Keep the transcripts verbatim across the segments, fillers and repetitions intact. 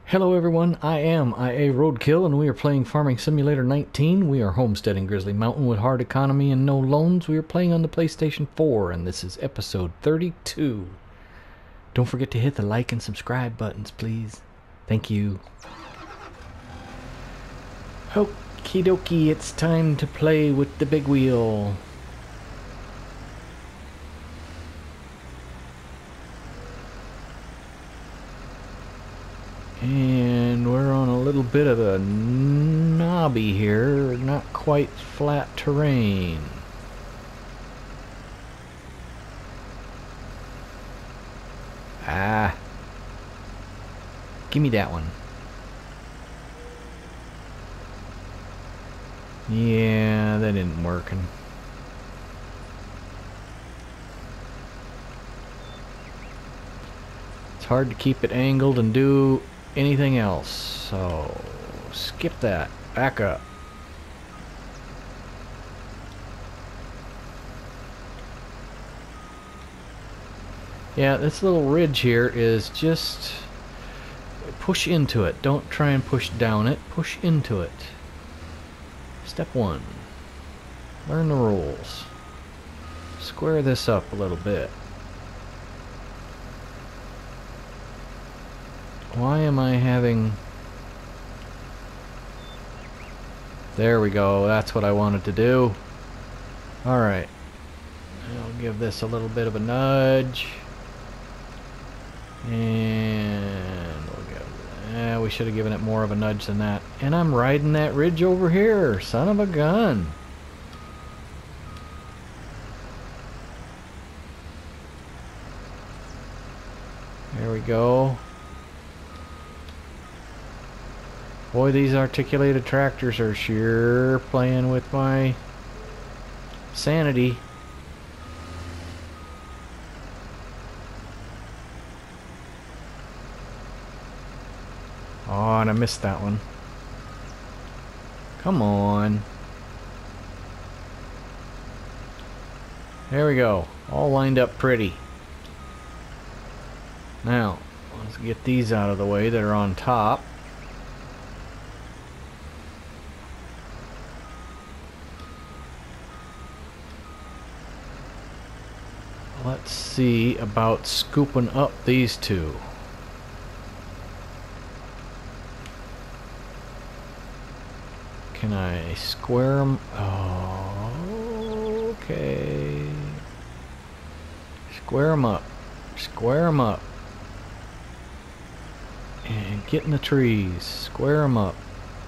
Hello everyone, I am I A Roadkill and we are playing Farming Simulator nineteen. We are homesteading Grizzly Mountain with hard economy and no loans. We are playing on the PlayStation four and this is episode thirty-two. Don't forget to hit the like and subscribe buttons, please. Thank you. Okie dokie, it's time to play with the big wheel. And we're on a little bit of a knobby here, not quite flat terrain. Ah. Give me that one. Yeah, that isn't working. It's hard to keep it angled and do anything else, so skip that. Back up. Yeah, this little ridge here is just push into it. Don't try and push down it. Push into it. Step one. Learn the rules. Square this up a little bit. Why am I having... There we go. That's what I wanted to do. Alright. I'll give this a little bit of a nudge. And we'll give... Eh, we should have given it more of a nudge than that. And I'm riding that ridge over here. Son of a gun. There we go. Boy, these articulated tractors are sure playing with my sanity. Oh, and I missed that one. Come on. There we go. All lined up pretty. Now, let's get these out of the way that are on top. Let's see about scooping up these two. Can I square them? Oh, okay. Square them up. Square them up. And get in the trees. Square them up.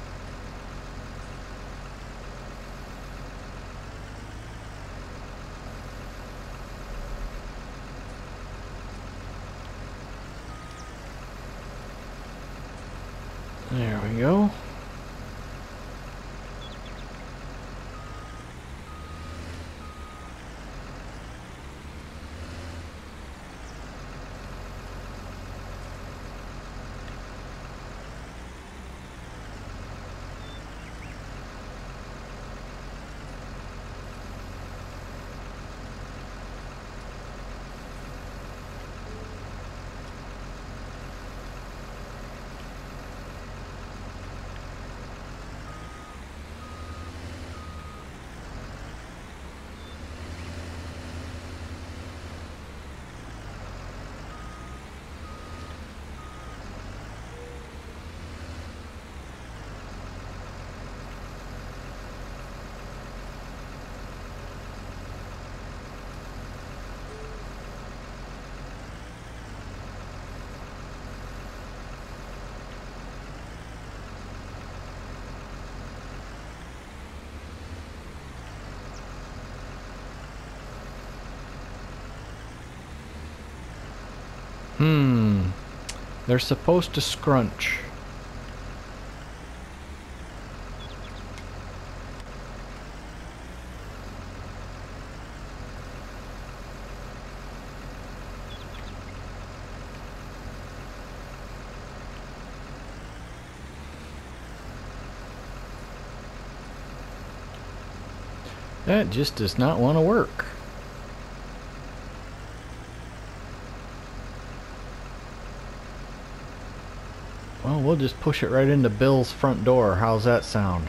There we go. Hmm. They're supposed to scrunch. That just does not want to work. Well, we'll just push it right into Bill's front door. How's that sound?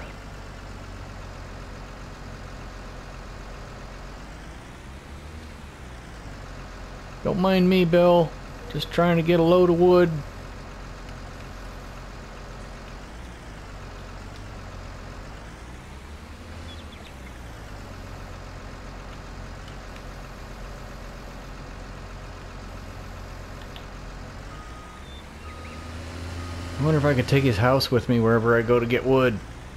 Don't mind me, Bill. Just trying to get a load of wood. I wonder if I could take his house with me wherever I go to get wood.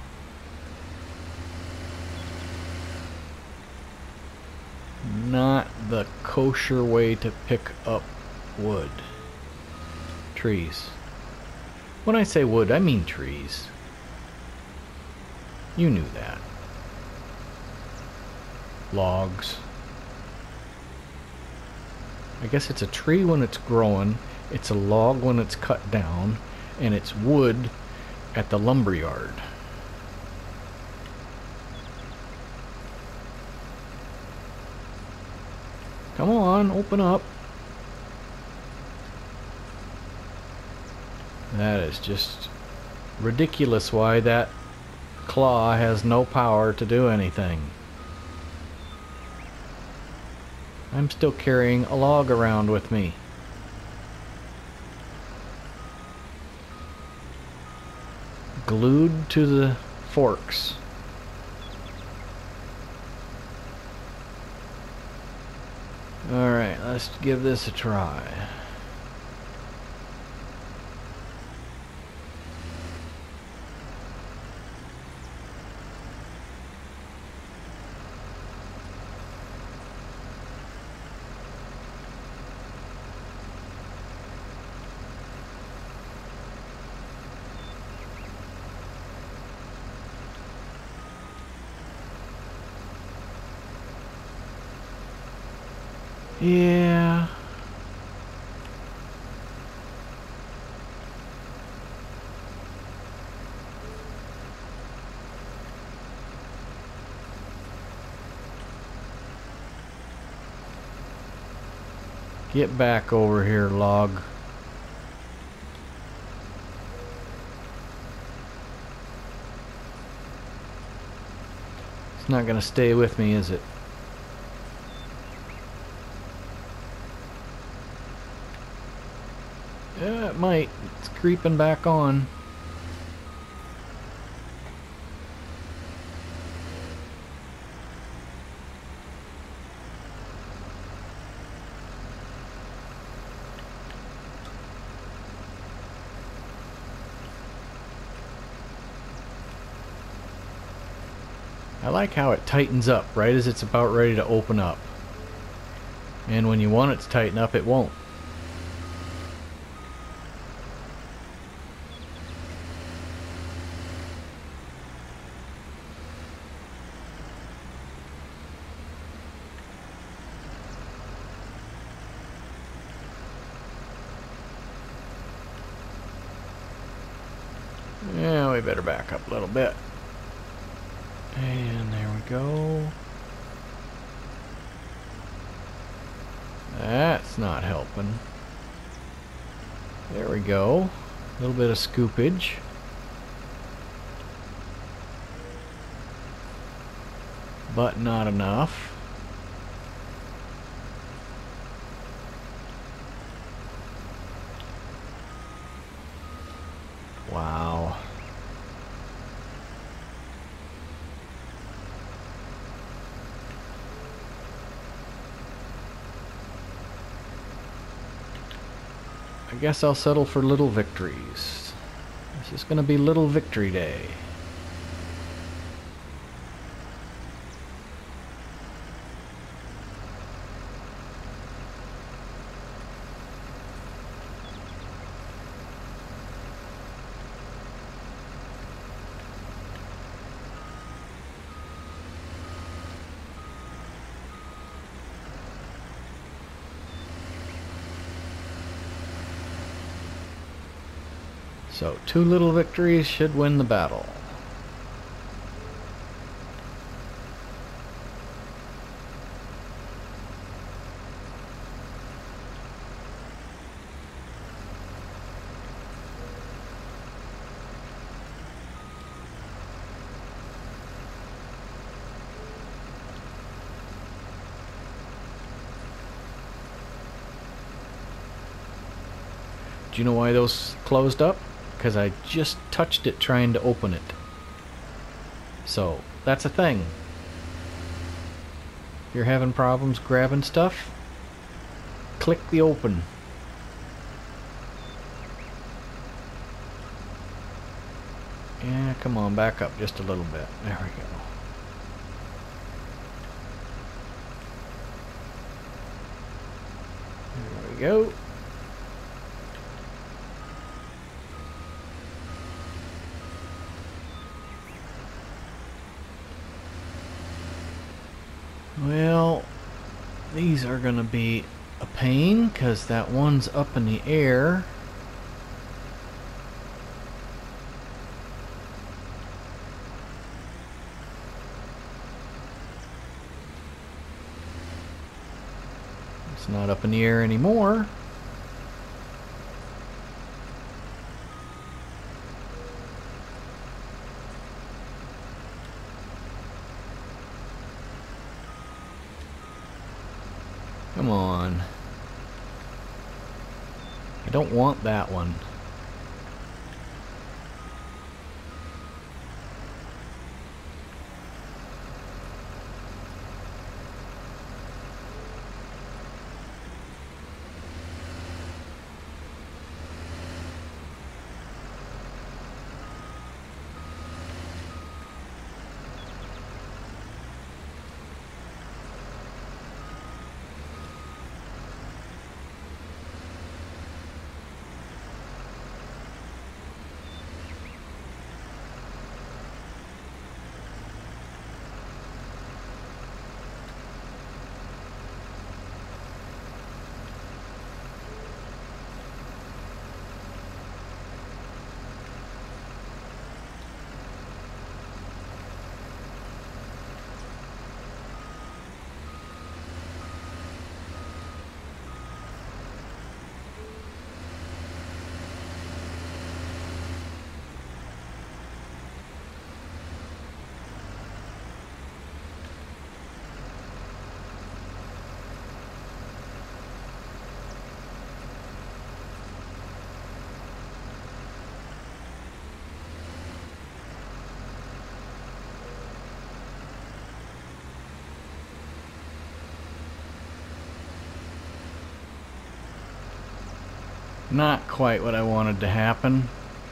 Not the kosher way to pick up wood. Trees. When I say wood, I mean trees. You knew that. Logs. I guess it's a tree when it's growing, it's a log when it's cut down, and it's wood at the lumberyard. Come on, open up. That is just ridiculous why that claw has no power to do anything. I'm still carrying a log around with me. Glued to the forks. Alright, let's give this a try. Yeah. Get back over here, log. It's not gonna stay with me, is it? Yeah, it might. It's creeping back on. I like how it tightens up right as it's about ready to open up. And when you want it to tighten up, it won't. Yeah, we better back up a little bit. And there we go. That's not helping. There we go. A little bit of scoopage. But not enough. Wow. I guess I'll settle for little victories. This is going to be Little Victory Day. So, two little victories should win the battle. Do you know why those closed up? Because I just touched it trying to open it. So, that's a thing. If you're having problems grabbing stuff, click the open. Yeah, come on, back up just a little bit. There we go. There we go. Well, these are going to be a pain because that one's up in the air. It's not up in the air anymore. Come on. I don't want that one. Not quite what I wanted to happen.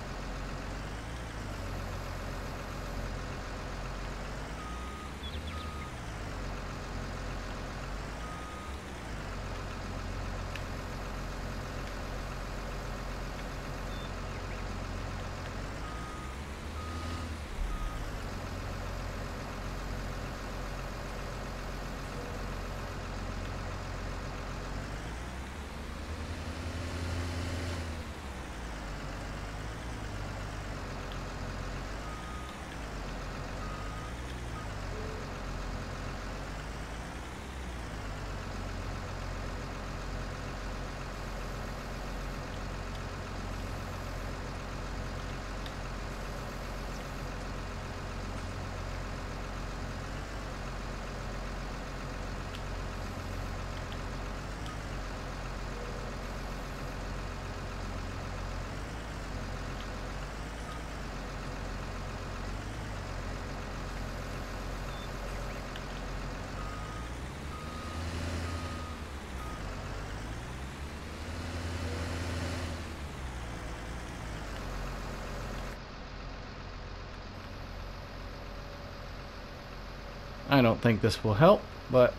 I don't think this will help, but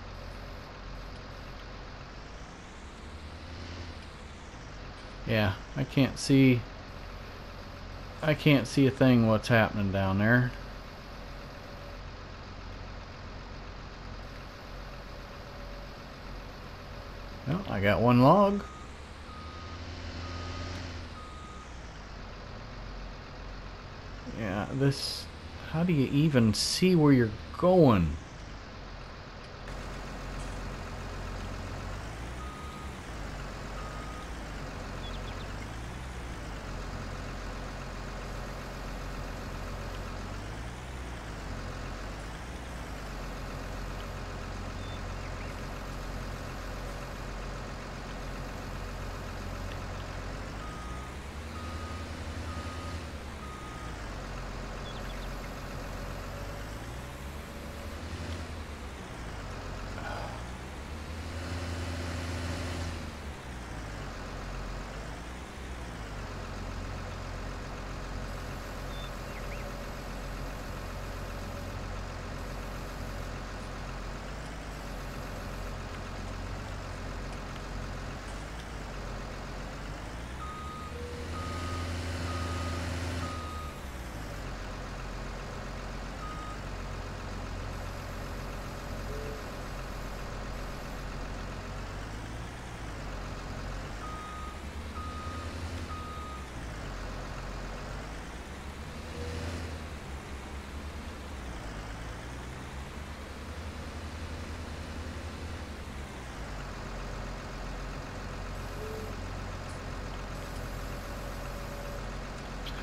yeah, I can't see I can't see a thing what's happening down there. Well, I got one log. Yeah, this, how do you even see where you're going?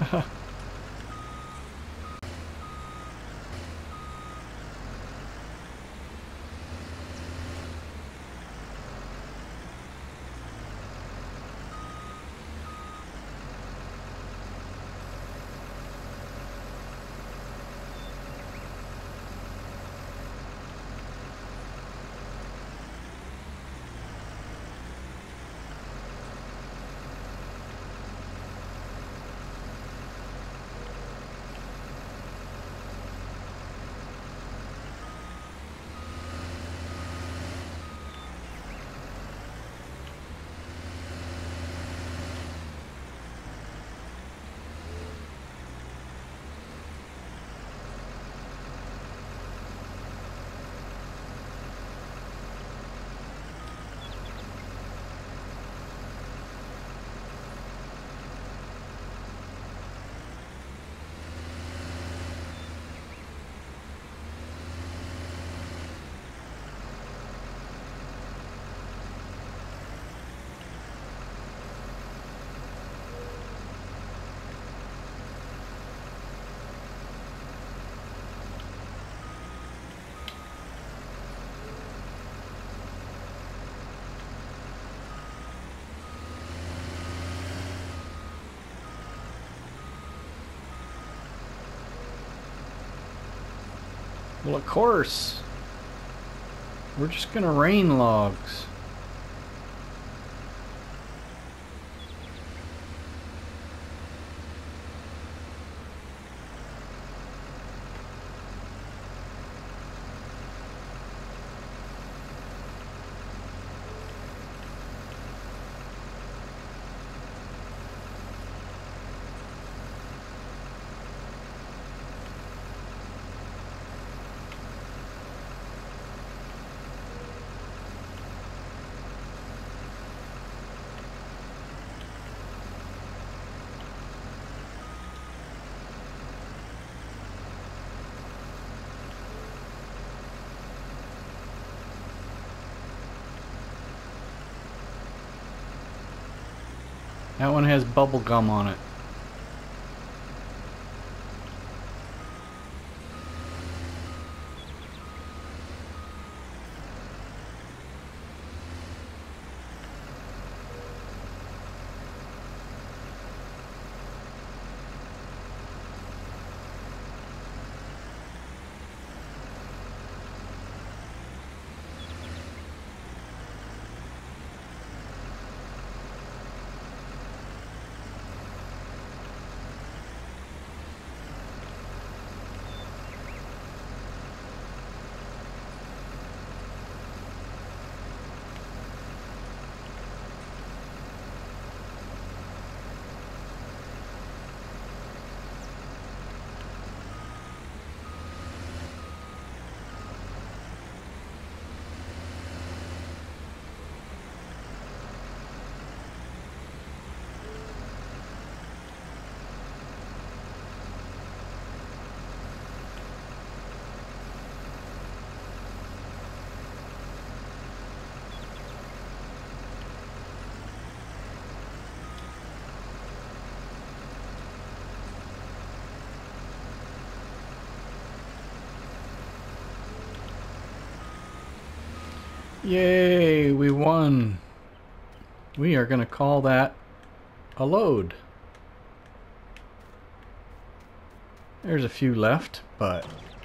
Well, of course. We're just gonna rain logs. That one has bubble gum on it. Yay, we won. We are going to call that a load. There's a few left, but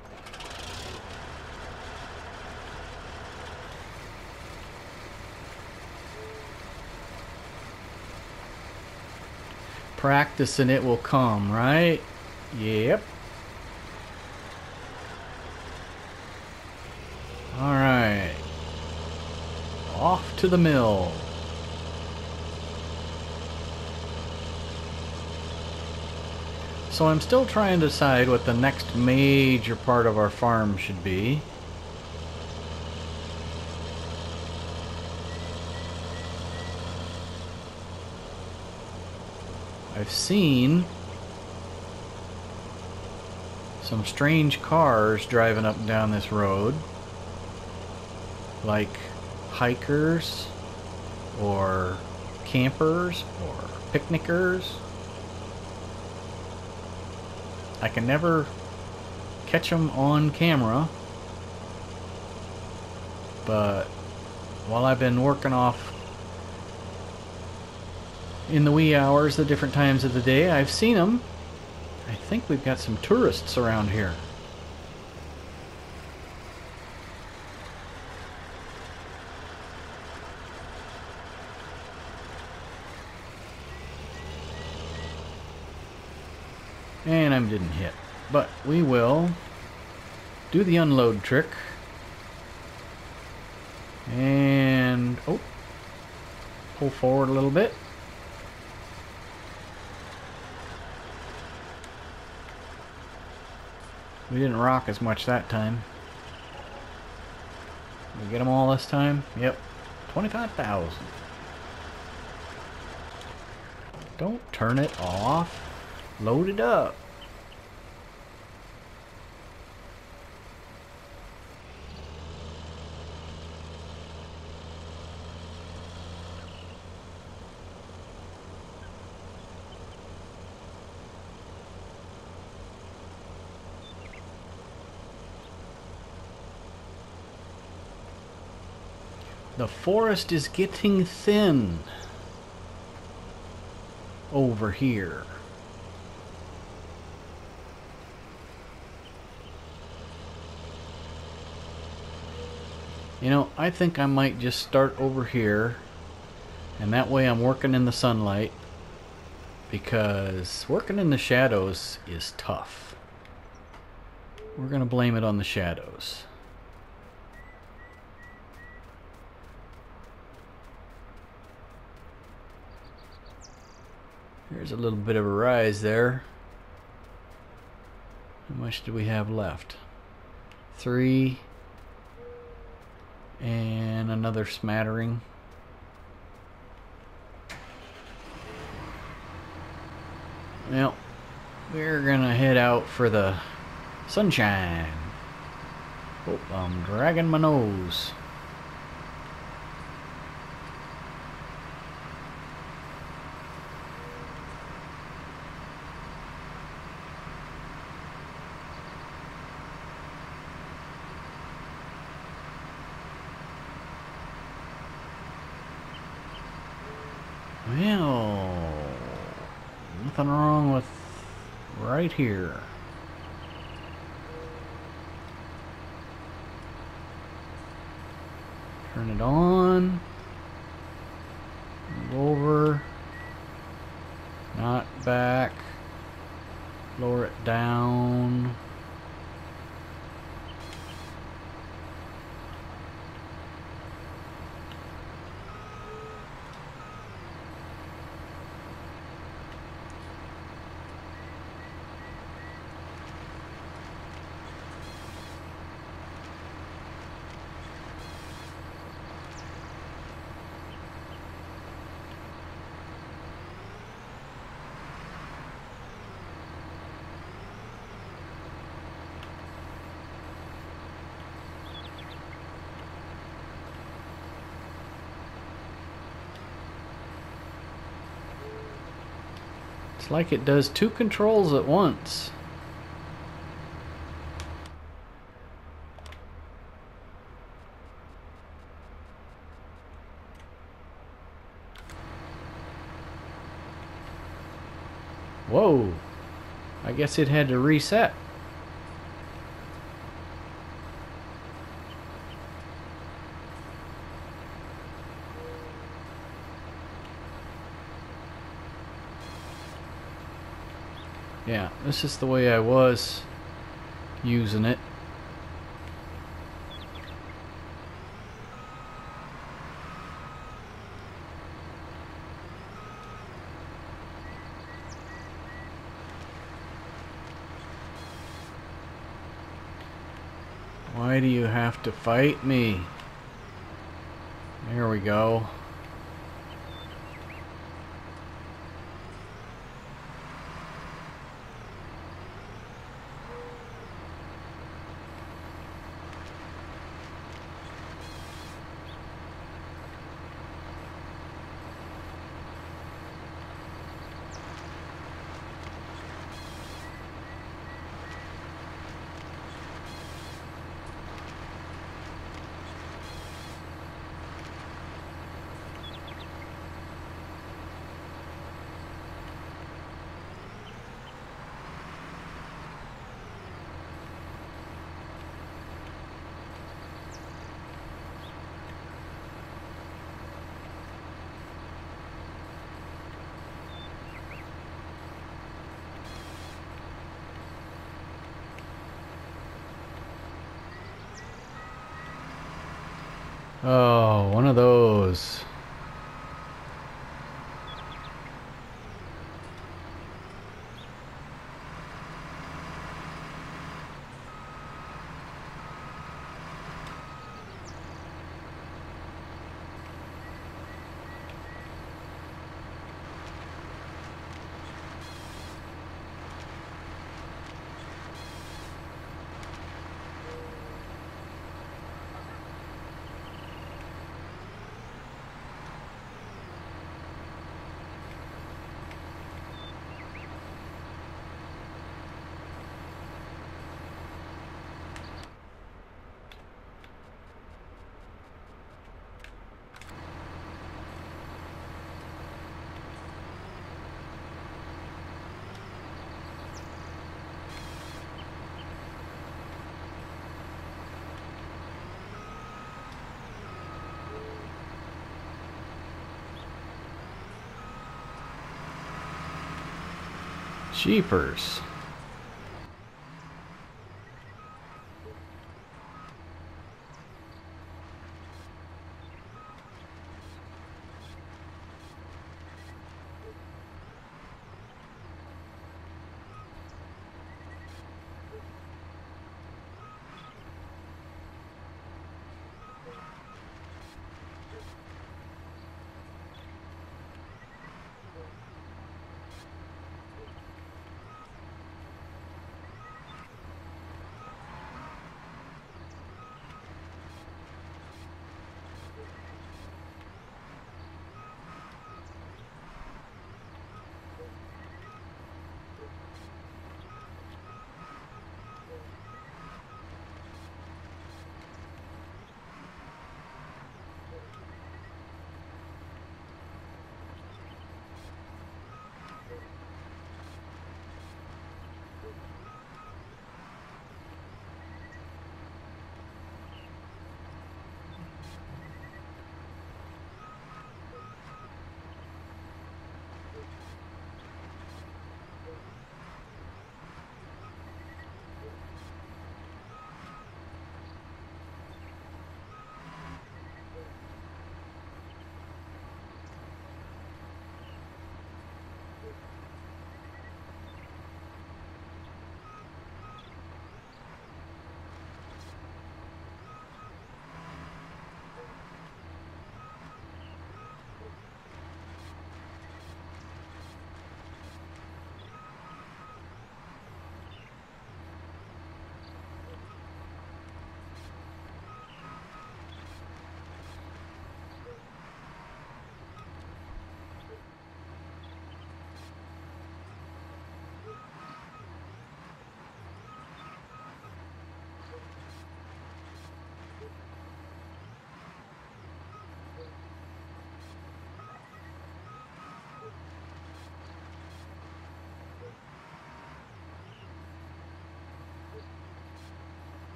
practice and it will come, right? Yep. All right. Off to the mill. So I'm still trying to decide what the next major part of our farm should be. I've seen some strange cars driving up and down this road, like hikers or campers or picnickers. I can never catch them on camera, but while I've been working off in the wee hours, the different times of the day, I've seen them. I think we've got some tourists around here. And I didn't hit. But we will do the unload trick. And, oh, pull forward a little bit. We didn't rock as much that time. We get them all this time? Yep. twenty-five thousand. Don't turn it off. Load it up. The forest is getting thin over here. You know, I think I might just start over here, and that way I'm working in the sunlight, because working in the shadows is tough. We're gonna blame it on the shadows. There's a little bit of a rise there. How much do we have left? Three. And another smattering. Well, we're gonna head out for the sunshine. Oh, I'm dragging my nose. Well, nothing wrong with right here. Turn it on. Move over. Not back. Lower it down. It's like it does two controls at once. Whoa, I guess it had to reset. Yeah, this is the way I was using it. Why do you have to fight me? There we go. Oh, one of those. Jeepers.